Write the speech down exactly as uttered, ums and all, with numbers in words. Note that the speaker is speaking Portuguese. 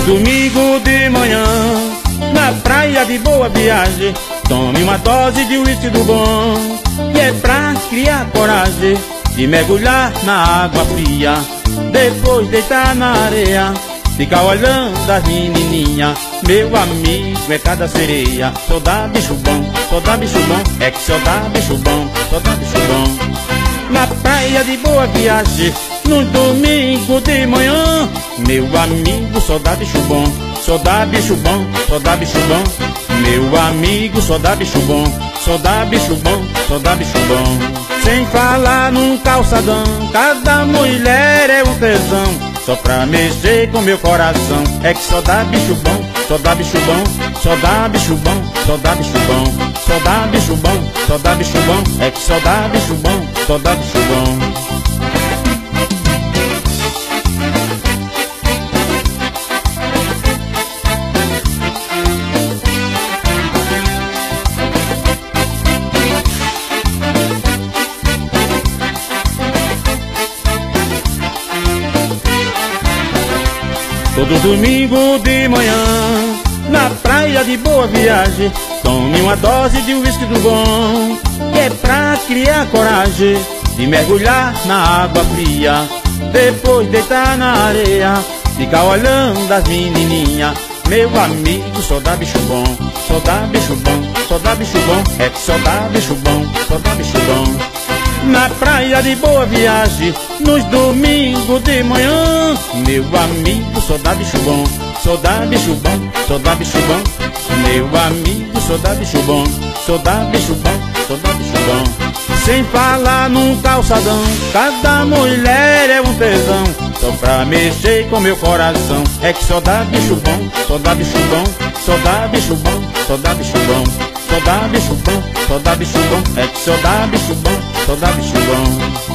domingo de manhã, na praia de Boa Viagem, tome uma dose de uísque do bom, que é pra criar coragem de mergulhar na água fria, depois deitar na areia, ficar olhando as menininhas. Meu amigo é cada sereia, só dá bicho bom, só dá bicho bom, é que só dá bicho bom, só dá bicho bom. Na praia de Boa Viagem, no domingo de manhã, meu amigo só dá bicho bom, só dá bicho bom, só dá bicho bom. Meu amigo só dá bicho bom, só dá bicho bom, só dá bicho bom. Sem falar num calçadão, cada mulher é um tesão, só pra mexer com meu coração, é que só dá bicho bom, só dá bicho bom, só dá bicho bom, só dá bicho bom, só dá bicho bom, só dá bicho bom, é que só dá bicho bom, só dá bicho bom. Todo domingo de manhã, na praia de Boa Viagem, tome uma dose de uísque do bom, que é pra criar coragem de mergulhar na água fria, depois deitar na areia, ficar olhando as menininhas. Meu amigo só dá bicho bom, só dá bicho bom, só dá bicho bom, é que só dá bicho bom, só dá bicho bom. Na praia de Boa Viagem, nos domingos de manhã, meu amigo só dá bicho bom, só dá bicho bom, só dá bicho bom. Meu amigo só dá bicho bom, só dá bicho bom, só dá bicho bom. Sem falar num calçadão, cada mulher é um tesão, só pra mexer com meu coração, é que só dá bicho bom, só dá bicho bom, só dá bicho bom, só dá bicho bom, só dá bicho bom, só dá bicho bom, é que só dá bicho bom, só dá bicho bom.